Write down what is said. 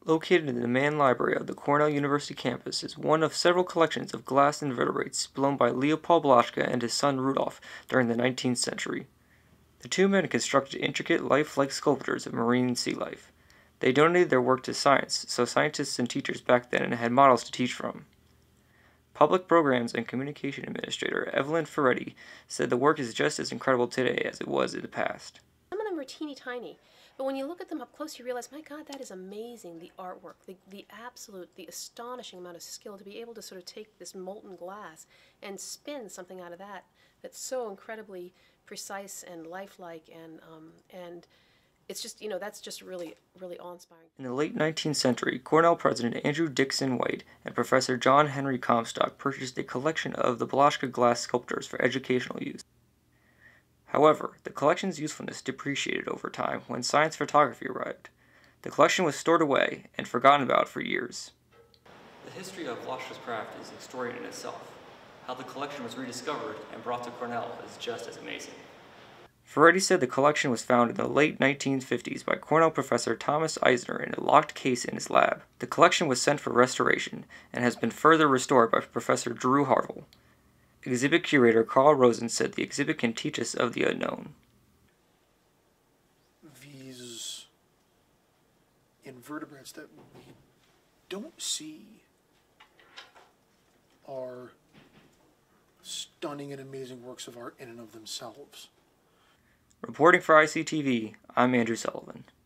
Located in the main library of the Cornell University campus is one of several collections of glass invertebrates blown by Leopold Blaschka and his son Rudolf during the 19th century. The two men constructed intricate lifelike sculptures of marine sea life. They donated their work to science, so scientists and teachers back then had models to teach from. Public Programs and Communication Administrator Evelyn Ferretti said the work is just as incredible today as it was in the past. Some of them are teeny tiny, but when you look at them up close, you realize, my God, that is amazing, the artwork, the astonishing amount of skill to be able to sort of take this molten glass and spin something out of that that's so incredibly precise and lifelike, and it's just, that's just really, really awe-inspiring. In the late 19th century, Cornell President Andrew Dickson White and Professor John Henry Comstock purchased a collection of the Blaschka glass sculptures for educational use. However, the collection's usefulness depreciated over time when science photography arrived. The collection was stored away and forgotten about for years. The history of Blaschka's craft is extraordinary in itself. How the collection was rediscovered and brought to Cornell is just as amazing. Ferretti said the collection was found in the late 1950s by Cornell professor Thomas Eisner in a locked case in his lab. The collection was sent for restoration and has been further restored by Professor Drew Hartle. Exhibit curator Carl Rosen said the exhibit can teach us of the unknown. These invertebrates that we don't see are stunning and amazing works of art in and of themselves. Reporting for ICTV, I'm Andrew Sullivan.